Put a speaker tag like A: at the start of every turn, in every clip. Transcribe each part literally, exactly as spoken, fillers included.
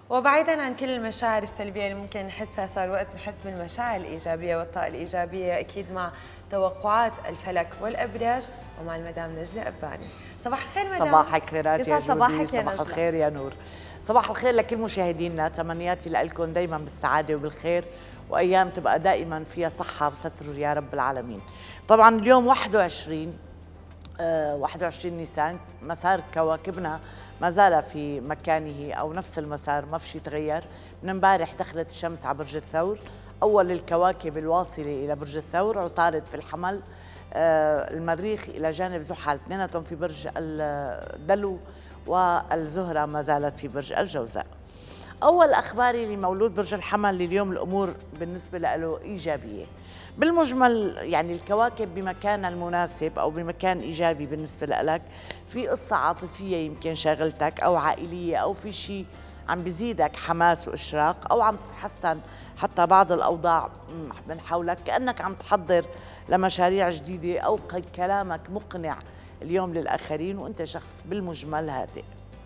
A: وبعيدا عن كل المشاعر السلبية اللي ممكن نحسها، صار وقت نحس بالمشاعر الإيجابية والطاقة الإيجابية، أكيد مع توقعات الفلك والأبراج ومع المدام نجلة أباني. صباح الخير مدام.
B: صباح الخيرات يا جودي.
A: صباح
B: الخير يا نور. صباح الخير لكل مشاهدينا، تمنياتي لكم دايما بالسعادة وبالخير، وأيام تبقى دائما فيها صحة وستر يا رب العالمين. طبعا اليوم واحد وعشرين آه واحد وعشرين نيسان، مسار كواكبنا ما زال في مكانه أو نفس المسار، ما في شيء تغير. من امبارح دخلت الشمس على برج الثور، أول الكواكب الواصلة إلى برج الثور. عطارد في الحمل، آه المريخ إلى جانب زحل، اثنيناتهم في برج الدلو، والزهرة ما زالت في برج الجوزاء. أول أخباري لمولود برج الحمل لليوم، الأمور بالنسبة له إيجابية بالمجمل، يعني الكواكب بمكانها المناسب أو بمكان إيجابي بالنسبة لك. في قصة عاطفية يمكن شاغلتك أو عائلية، أو في شيء عم بيزيدك حماس وإشراق، أو عم تتحسن حتى بعض الأوضاع من حولك، كأنك عم تحضر لمشاريع جديدة، أو كلامك مقنع اليوم للآخرين وأنت شخص بالمجمل هادئ.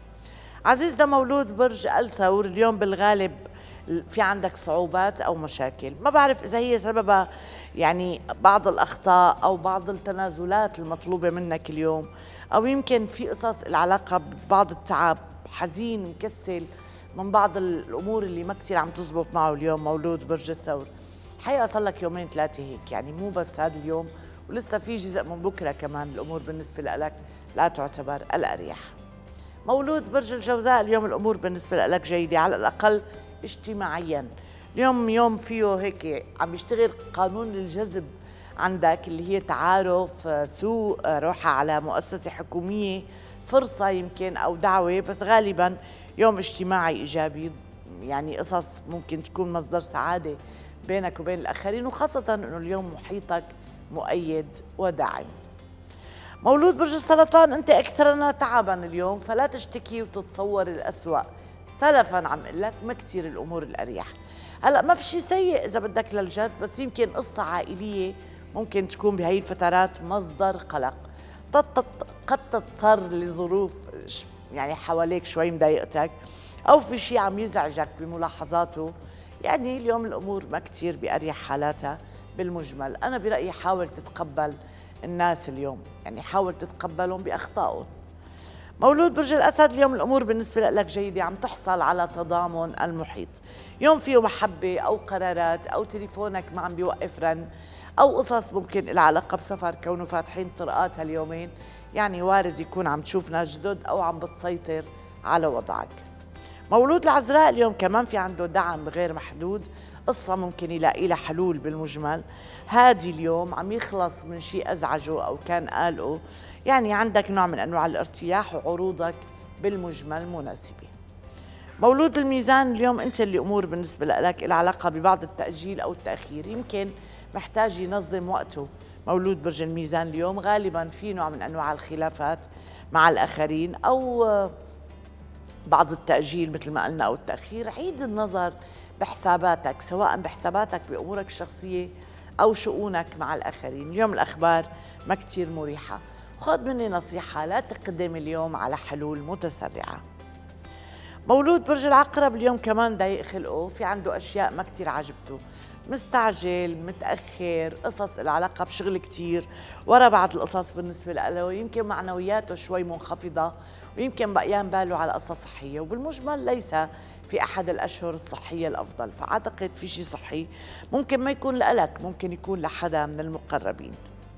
B: عزيزنا مولود برج الثور، اليوم بالغالب في عندك صعوبات أو مشاكل، ما بعرف إذا هي سببها يعني بعض الأخطاء أو بعض التنازلات المطلوبة منك اليوم، أو يمكن في قصص العلاقة ببعض التعب، حزين مكسل من بعض الأمور اللي ما كتير عم تزبط معه اليوم مولود برج الثور. الحقيقة صار لك يومين ثلاثة هيك، يعني مو بس هذا اليوم، ولسه في جزء من بكرة كمان الأمور بالنسبة لك لا تعتبر الأريح. مولود برج الجوزاء، اليوم الأمور بالنسبة لك جيدة على الأقل اجتماعيا. اليوم يوم فيه هيك عم يشتغل قانون الجذب عندك، اللي هي تعارف، سوق، روحة على مؤسسة حكومية، فرصة يمكن أو دعوة، بس غالبا يوم اجتماعي إيجابي، يعني قصص ممكن تكون مصدر سعادة بينك وبين الآخرين، وخاصة أنه اليوم محيطك مؤيد وداعم. مولود برج السرطان، أنت أكثرنا تعبا اليوم، فلا تشتكي وتتصور الأسوأ. سلفا عم اقول لك ما كثير الامور الاريح. هلا ما في شيء سيء اذا بدك للجد، بس يمكن قصه عائليه ممكن تكون بهي الفترات مصدر قلق، قد تضطر لظروف يعني حواليك شوي مضايقتك، او في شيء عم يزعجك بملاحظاته. يعني اليوم الامور ما كثير باريح حالاتها بالمجمل. انا برايي حاول تتقبل الناس اليوم، يعني حاول تتقبلهم باخطائهم. مولود برج الأسد، اليوم الأمور بالنسبة لك جيدة، عم تحصل على تضامن المحيط. يوم فيه محبة أو قرارات، أو تليفونك ما عم بيوقف رن، أو قصص ممكن العلاقة بسفر، كونه فاتحين طرقات هاليومين، يعني وارد يكون عم تشوف ناس جدد أو عم بتسيطر على وضعك. مولود العذراء، اليوم كمان في عنده دعم غير محدود، قصة ممكن يلاقي لها حلول بالمجمل. هادي اليوم عم يخلص من شيء أزعجه أو كان قلقه، يعني عندك نوع من أنواع الارتياح وعروضك بالمجمل مناسبة. مولود الميزان، اليوم أنت اللي أمور بالنسبة لك العلاقة ببعض التأجيل أو التأخير، يمكن محتاج ينظم وقته. مولود برج الميزان اليوم غالبا في نوع من أنواع الخلافات مع الآخرين، أو بعض التأجيل مثل ما قلنا أو التأخير. عيد النظر بحساباتك، سواء بحساباتك بأمورك الشخصية أو شؤونك مع الآخرين. اليوم الأخبار ما كتير مريحة، خذ مني نصيحة، لا تقدم اليوم على حلول متسرعة. مولود برج العقرب، اليوم كمان ضايق خلقه، في عنده أشياء ما كتير عجبته، مستعجل، متأخر، قصص العلاقة بشغل كتير، ورا بعض القصص بالنسبة له، يمكن معنوياته شوي منخفضة، ويمكن بقيان باله على قصة صحية، وبالمجمل ليس في أحد الأشهر الصحية الأفضل، فأعتقد في شيء صحي ممكن ما يكون لك، ممكن يكون لحدا من المقربين.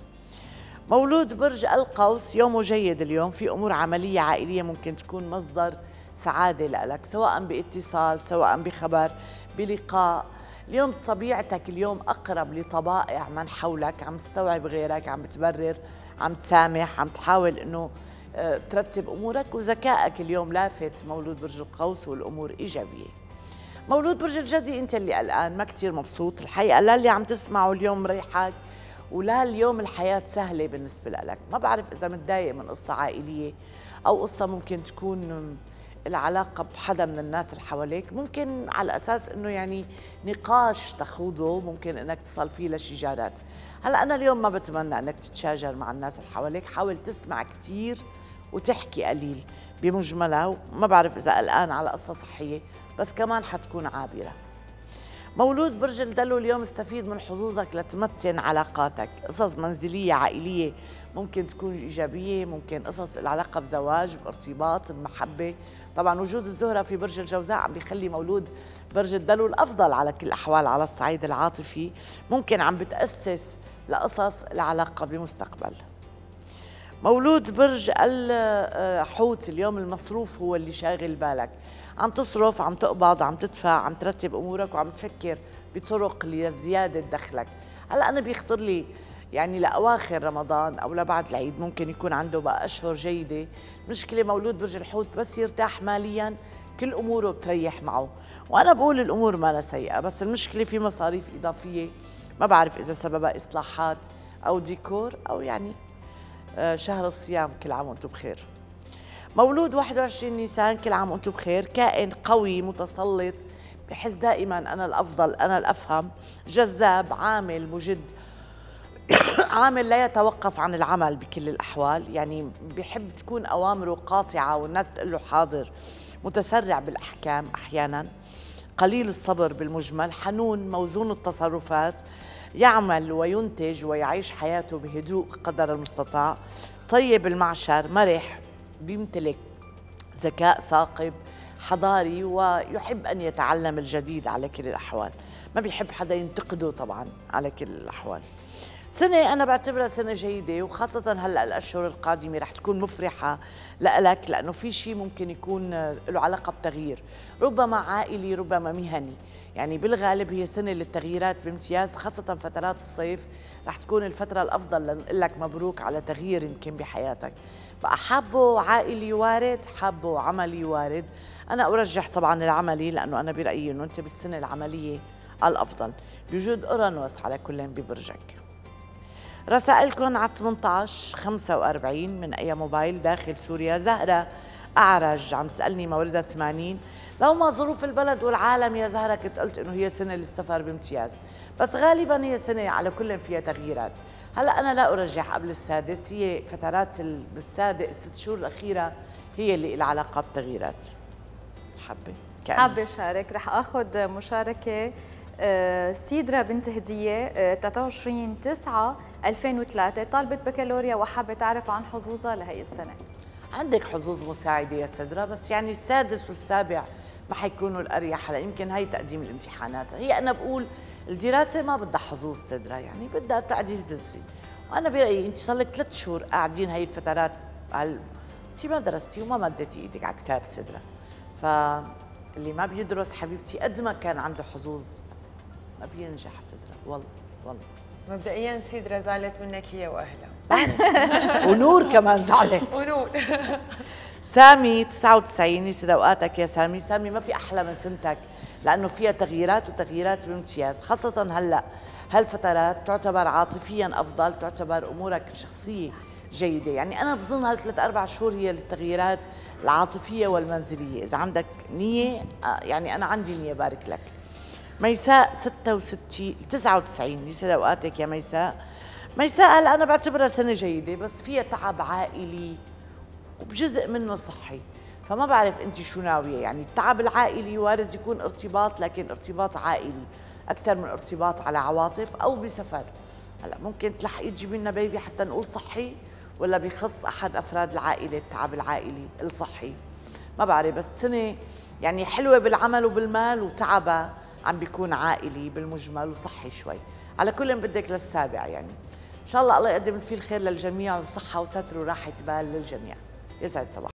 B: مولود برج القوس، يومه جيد اليوم، في أمور عملية عائلية ممكن تكون مصدر سعادة لك، سواء باتصال، سواء بخبر، بلقاء. اليوم طبيعتك اليوم أقرب لطبائع من حولك، عم تستوعب غيرك، عم تبرر، عم تسامح، عم تحاول أنه ترتب أمورك، وذكائك اليوم لافت مولود برج القوس، والأمور إيجابية. مولود برج الجدي، أنت اللي قلقان ما كتير مبسوط الحقيقة، لا اللي عم تسمعه اليوم مريحك، ولا اليوم الحياة سهلة بالنسبة لك. ما بعرف إذا متضايق من قصة عائلية، أو قصة ممكن تكون العلاقة بحدا من الناس اللي حواليك، ممكن على أساس أنه يعني نقاش تخوضه، ممكن أنك تصل فيه لشجارات. هلأ أنا اليوم ما بتمنى أنك تتشاجر مع الناس اللي حواليك، حاول تسمع كتير وتحكي قليل بمجملها، وما بعرف إذا قلقان على قصة صحية بس كمان حتكون عابرة. مولود برج الدلو اليوم استفيد من حظوظك لتمتن علاقاتك، قصص منزلية عائلية ممكن تكون إيجابية، ممكن قصص العلاقة بزواج، بارتباط، بمحبة. طبعا وجود الزهرة في برج الجوزاء عم بيخلي مولود برج الدلو الأفضل على كل الأحوال على الصعيد العاطفي، ممكن عم بتأسس لقصص العلاقة بمستقبل. مولود برج الحوت اليوم المصروف هو اللي شاغل بالك، عم تصرف، عم تقبض، عم تدفع، عم ترتب امورك وعم تفكر بطرق لزياده دخلك. هلا انا بيخطر لي يعني لاواخر رمضان او لبعد العيد ممكن يكون عنده بقى اشهر جيده. مشكله مولود برج الحوت بس يرتاح ماليا كل اموره بتريح معه، وانا بقول الامور ما سيئه، بس المشكله في مصاريف اضافيه ما بعرف اذا سببها اصلاحات او ديكور او يعني شهر الصيام. كل عام وانتم بخير. مولود واحد وعشرين نيسان كل عام وانتم بخير. كائن قوي متسلط، بحس دائما انا الافضل، انا الافهم، جذاب، عامل مجد عامل لا يتوقف عن العمل بكل الاحوال، يعني بحب تكون اوامره قاطعه والناس تقول له حاضر. متسرع بالاحكام احيانا، قليل الصبر بالمجمل، حنون، موزون التصرفات، يعمل وينتج ويعيش حياته بهدوء قدر المستطاع، طيب المعشر، مرح، بيمتلك ذكاء ثاقب، حضاري، ويحب أن يتعلم الجديد على كل الأحوال، ما بيحب حدا ينتقده طبعا على كل الأحوال. سنة أنا بعتبرها سنة جيدة، وخاصة هلأ الأشهر القادمة رح تكون مفرحة لإلك، لأنه في شيء ممكن يكون له علاقة بتغيير، ربما عائلي ربما مهني، يعني بالغالب هي سنة للتغييرات بامتياز، خاصة فترات الصيف رح تكون الفترة الأفضل لنقول لك مبروك على تغيير يمكن بحياتك. بقى حابه عائلي وارد، حابه عملي وارد. أنا أرجح طبعا العملي، لأنه أنا برأيي أنه أنت بالسنة العملية الأفضل بوجود أورانوس على كل ببرجك. رسائلكم على ثمانية عشر خمسة وأربعين من أي موبايل داخل سوريا. زهرة أعرج عم تسألني مواليدها ثمانين، لو ما ظروف البلد والعالم يا زهرة كنت قلت إنه هي سنة للسفر بامتياز، بس غالبا هي سنة على كل فيها تغييرات. هلا أنا لا أرجح قبل السادس، هي فترات بالسادس الست شهور الأخيرة هي اللي لها علاقة بتغييرات. حابة
C: حابة شارك، رح آخذ مشاركة. سيدرا بنت هدية ثلاثة وعشرين تسعة ألفين وثلاثة، طالبة بكالوريا وحابة تعرف عن حظوظها لهي السنة.
B: عندك حظوظ مساعدة يا سدرا، بس يعني السادس والسابع ما حيكونوا الأريح. هلا يمكن هي تقديم الامتحانات، هي أنا بقول الدراسة ما بدها حظوظ سدرا، يعني بدها تعديل درسي. وأنا برأيي أنت صار لك ثلاث شهور قاعدين هي الفترات، هل أنت ما درستي وما مدتي إيدك على كتاب سدرا، فاللي ما بيدرس حبيبتي قد ما كان عنده حظوظ ما بينجح سدرا، والله والله.
A: مبدئيا سيدرا زعلت منك هي واهلها
B: ونور كمان زعلت
A: ونور.
B: سامي تسعة وتسعين، يسعد اوقاتك يا سامي. سامي ما في احلى من سنتك لانه فيها تغييرات وتغييرات بامتياز، خاصه هلا هالفترات تعتبر عاطفيا افضل، تعتبر امورك الشخصيه جيده، يعني انا بظن هالثلاث اربع شهور هي للتغييرات العاطفيه والمنزليه. اذا عندك نيه يعني انا عندي نيه، بارك لك. ميساء ستة وستين تسعة وتسعين، يسعد اوقاتك يا ميساء. ميساء هلا انا بعتبرها سنه جيده، بس فيها تعب عائلي وبجزء منه صحي، فما بعرف انت شو ناويه. يعني التعب العائلي وارد يكون ارتباط، لكن ارتباط عائلي اكثر من ارتباط على عواطف او بسفر. هلا ممكن تلحقي تجيبي لنا بيبي حتى نقول صحي، ولا بيخص احد افراد العائله التعب العائلي الصحي، ما بعرف. بس سنه يعني حلوه بالعمل وبالمال، وتعبها عم بيكون عائلي بالمجمل وصحي شوي. على كل بدك للسابع، يعني ان شاء الله الله يقدم فيه الخير للجميع، وصحه وستر وراحه بال للجميع. يسعد صباح.